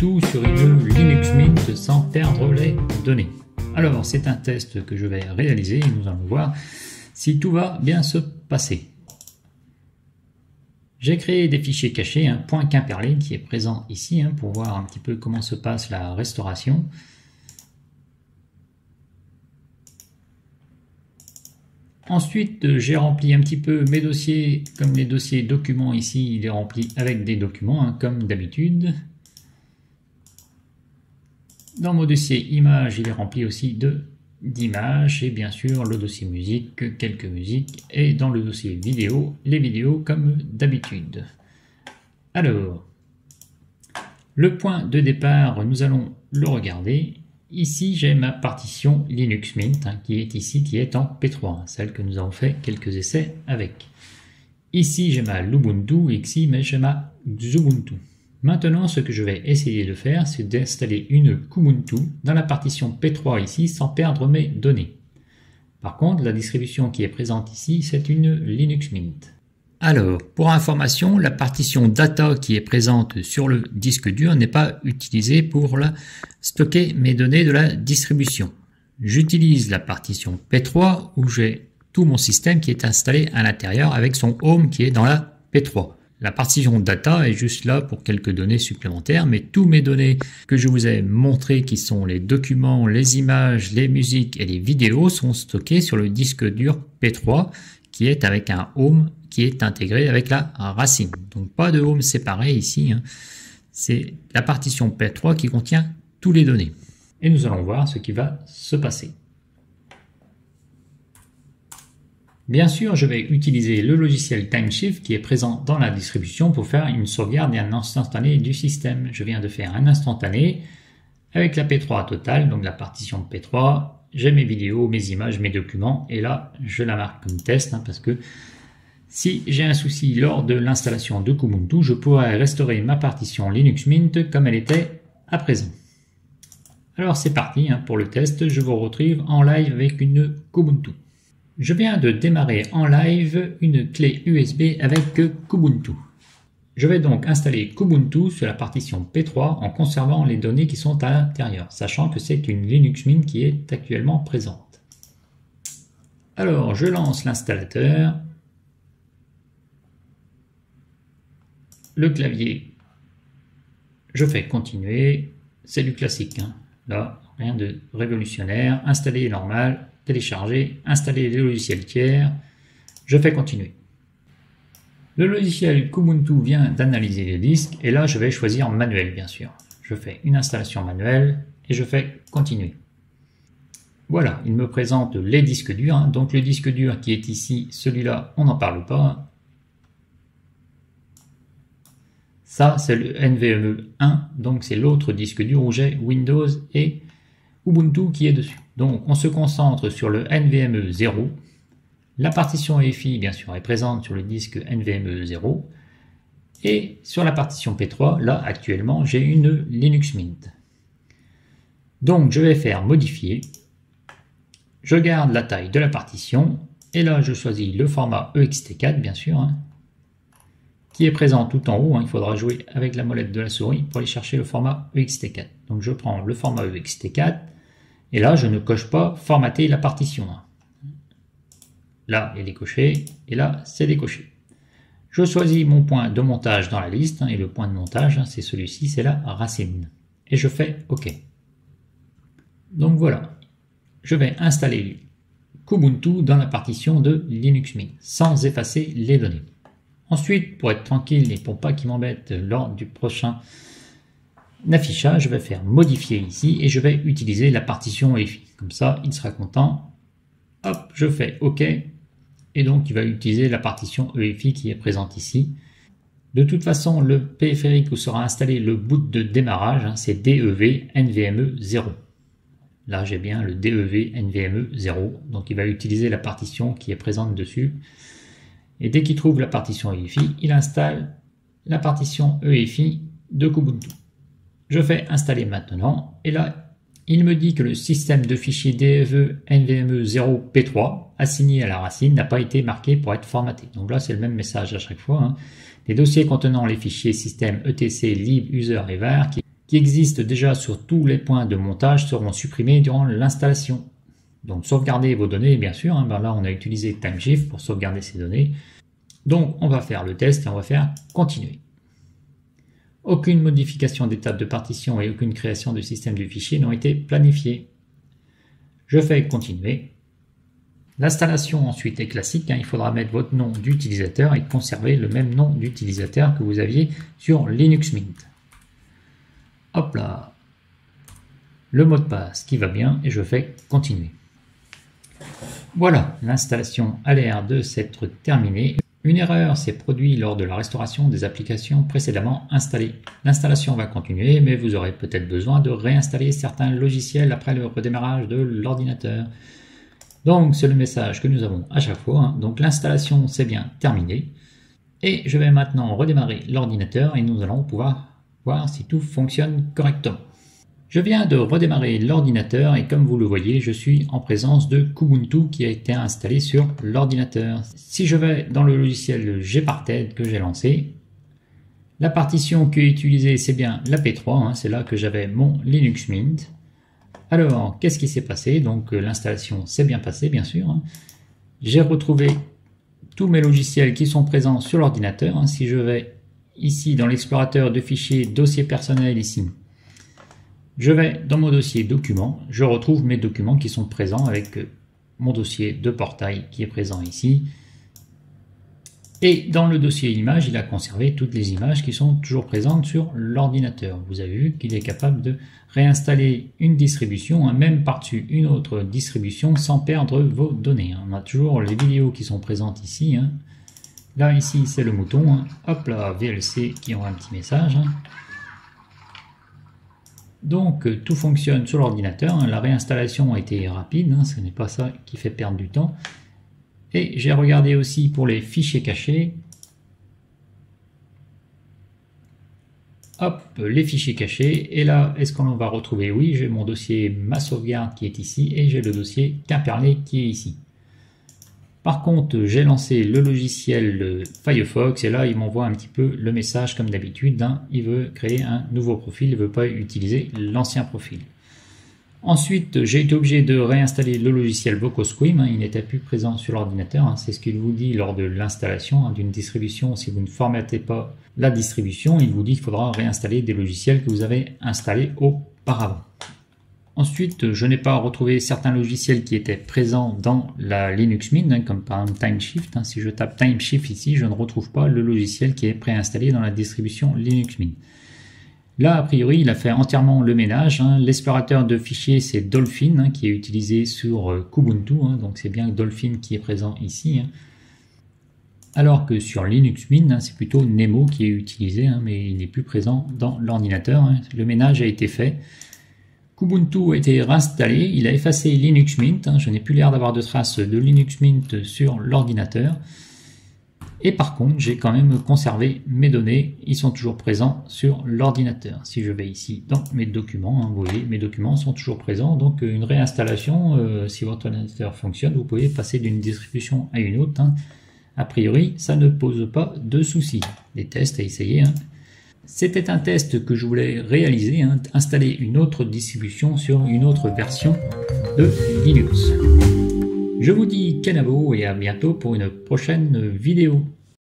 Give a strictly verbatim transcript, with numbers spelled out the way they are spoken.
Kubuntu sur une Linux Mint sans perdre les données. Alors c'est un test que je vais réaliser et nous allons voir si tout va bien se passer. J'ai créé des fichiers cachés, un point Quimperlé qui est présent ici hein, pour voir un petit peu comment se passe la restauration. Ensuite, j'ai rempli un petit peu mes dossiers, comme les dossiers documents ici, il est rempli avec des documents, hein, comme d'habitude. Dans mon dossier images, il est rempli aussi de d'images et bien sûr le dossier musique, quelques musiques, et dans le dossier vidéo, les vidéos comme d'habitude. Alors, le point de départ, nous allons le regarder. Ici, j'ai ma partition Linux Mint hein, qui est ici, qui est en P trois, hein, celle que nous avons fait quelques essais avec. Ici, j'ai ma Lubuntu, ici, mais j'ai ma Xubuntu. Maintenant, ce que je vais essayer de faire, c'est d'installer une Kubuntu dans la partition P trois ici, sans perdre mes données. Par contre, la distribution qui est présente ici, c'est une Linux Mint. Alors, pour information, la partition data qui est présente sur le disque dur n'est pas utilisée pour la stocker mes données de la distribution. J'utilise la partition P trois où j'ai tout mon système qui est installé à l'intérieur avec son home qui est dans la P trois. La partition data est juste là pour quelques données supplémentaires, mais tous mes données que je vous ai montrées, qui sont les documents, les images, les musiques et les vidéos, sont stockées sur le disque dur P trois qui est avec un home qui est intégré avec la racine. Donc pas de home séparé ici, hein. C'est la partition P trois qui contient toutes les données. Et nous allons voir ce qui va se passer. Bien sûr, je vais utiliser le logiciel Timeshift qui est présent dans la distribution pour faire une sauvegarde et un instantané du système. Je viens de faire un instantané avec la P trois totale, donc la partition P trois. J'ai mes vidéos, mes images, mes documents et là, je la marque comme test hein, parce que si j'ai un souci lors de l'installation de Kubuntu, je pourrais restaurer ma partition Linux Mint comme elle était à présent. Alors c'est parti hein, pour le test, je vous retrouve en live avec une Kubuntu. Je viens de démarrer en live une clé U S B avec Kubuntu. Je vais donc installer Kubuntu sur la partition P trois en conservant les données qui sont à l'intérieur, sachant que c'est une Linux Mint qui est actuellement présente. Alors je lance l'installateur. Le clavier, je fais continuer, c'est du classique, hein. Là, rien de révolutionnaire, installer normal, télécharger, installer les logiciels tiers, je fais continuer. Le logiciel Kubuntu vient d'analyser les disques et là je vais choisir manuel bien sûr. Je fais une installation manuelle et je fais continuer. Voilà, il me présente les disques durs, hein. Donc le disque dur qui est ici, celui-là, on n'en parle pas. Ça, c'est le N V M E un, donc c'est l'autre disque dur où j'ai Windows et Ubuntu qui est dessus. Donc, on se concentre sur le N V M E zéro. La partition E F I, bien sûr, est présente sur le disque N V M E zéro. Et sur la partition P trois, là, actuellement, j'ai une Linux Mint. Donc, je vais faire modifier. Je garde la taille de la partition. Et là, je choisis le format E X T quatre, bien sûr, hein, qui est présent tout en haut. Hein. Il faudra jouer avec la molette de la souris pour aller chercher le format E X T quatre. Donc je prends le format E X T quatre et là je ne coche pas formater la partition. Là il est coché et là c'est décoché. Je choisis mon point de montage dans la liste hein, et le point de montage hein, c'est celui-ci, c'est la racine. Et je fais OK. Donc voilà, je vais installer Kubuntu dans la partition de Linux Mint sans effacer les données. Ensuite, pour être tranquille et pour pas qu'il m'embête lors du prochain affichage, je vais faire modifier ici et je vais utiliser la partition E F I. Comme ça, il sera content. Hop, je fais OK. Et donc, il va utiliser la partition E F I qui est présente ici. De toute façon, le périphérique où sera installé le boot de démarrage, hein, c'est D E V N V M E zéro. Là, j'ai bien le D E V N V M E zéro. Donc, il va utiliser la partition qui est présente dessus. Et dès qu'il trouve la partition E F I, il installe la partition E F I de Kubuntu. Je fais installer maintenant et là il me dit que le système de fichiers D E V N V M E zéro P trois assigné à la racine n'a pas été marqué pour être formaté. Donc là c'est le même message à chaque fois. Hein. Les dossiers contenant les fichiers système E T C, lib, user et var qui, qui existent déjà sur tous les points de montage seront supprimés durant l'installation. Donc sauvegardez vos données, bien sûr, hein, ben là on a utilisé Timeshift pour sauvegarder ces données. Donc on va faire le test et on va faire continuer. Aucune modification d'étape de partition et aucune création de système du fichier n'ont été planifiées. Je fais continuer. L'installation ensuite est classique, hein, il faudra mettre votre nom d'utilisateur et conserver le même nom d'utilisateur que vous aviez sur Linux Mint. Hop là, le mot de passe qui va bien et je fais continuer. Voilà, l'installation a l'air de s'être terminée. Une erreur s'est produite lors de la restauration des applications précédemment installées. L'installation va continuer, mais vous aurez peut-être besoin de réinstaller certains logiciels après le redémarrage de l'ordinateur. Donc c'est le message que nous avons à chaque fois. Hein. Donc l'installation c'est bien terminée. Et je vais maintenant redémarrer l'ordinateur et nous allons pouvoir voir si tout fonctionne correctement. Je viens de redémarrer l'ordinateur et comme vous le voyez, je suis en présence de Kubuntu qui a été installé sur l'ordinateur. Si je vais dans le logiciel Gparted que j'ai lancé, la partition qui est utilisée c'est bien la P trois, hein, c'est là que j'avais mon Linux Mint. Alors, qu'est-ce qui s'est passé? Donc, euh, l'installation s'est bien passée, bien sûr. Hein. J'ai retrouvé tous mes logiciels qui sont présents sur l'ordinateur. Hein. Si je vais ici dans l'explorateur de fichiers, dossier personnel ici, je vais dans mon dossier documents, je retrouve mes documents qui sont présents avec euh, mon dossier de portail qui est présent ici. Et dans le dossier images, il a conservé toutes les images qui sont toujours présentes sur l'ordinateur. Vous avez vu qu'il est capable de réinstaller une distribution, hein, même par-dessus une autre distribution, sans perdre vos données. Hein. On a toujours les vidéos qui sont présentes ici. Hein. Là, ici, c'est le mouton. Hein. Hop là, V L C qui envoie un petit message. Hein. Donc, euh, tout fonctionne sur l'ordinateur. Hein. La réinstallation a été rapide. Hein. Ce n'est pas ça qui fait perdre du temps. Et j'ai regardé aussi pour les fichiers cachés. Hop, les fichiers cachés. Et là, est-ce qu'on va retrouver? Oui, j'ai mon dossier ma sauvegarde qui est ici et j'ai le dossier Quimperlé qui est ici. Par contre, j'ai lancé le logiciel Firefox et là, il m'envoie un petit peu le message comme d'habitude. Hein, il veut créer un nouveau profil, il ne veut pas utiliser l'ancien profil. Ensuite, j'ai été obligé de réinstaller le logiciel VocoScream, hein, il n'était plus présent sur l'ordinateur, hein, c'est ce qu'il vous dit lors de l'installation hein, d'une distribution. Si vous ne formatez pas la distribution, il vous dit qu'il faudra réinstaller des logiciels que vous avez installés auparavant. Ensuite, je n'ai pas retrouvé certains logiciels qui étaient présents dans la Linux Mint, hein, comme par exemple Timeshift. Hein, si je tape Timeshift ici, je ne retrouve pas le logiciel qui est préinstallé dans la distribution Linux Mint. Là, a priori, il a fait entièrement le ménage. Hein. L'explorateur de fichiers, c'est Dolphin, hein, qui est utilisé sur euh, Kubuntu. Hein, donc, c'est bien Dolphin qui est présent ici. Hein. Alors que sur Linux Mint, hein, c'est plutôt Nemo qui est utilisé, hein, mais il n'est plus présent dans l'ordinateur. Hein. Le ménage a été fait. Kubuntu a été réinstallé. Il a effacé Linux Mint. Hein. Je n'ai plus l'air d'avoir de traces de Linux Mint sur l'ordinateur. Et par contre, j'ai quand même conservé mes données, ils sont toujours présents sur l'ordinateur. Si je vais ici dans mes documents, hein, vous voyez, mes documents sont toujours présents. Donc une réinstallation, euh, si votre ordinateur fonctionne, vous pouvez passer d'une distribution à une autre. Hein. A priori, ça ne pose pas de soucis. Des tests à essayer. Hein. C'était un test que je voulais réaliser, hein, installer une autre distribution sur une autre version de Linux. Je vous dis Kenavo et à bientôt pour une prochaine vidéo.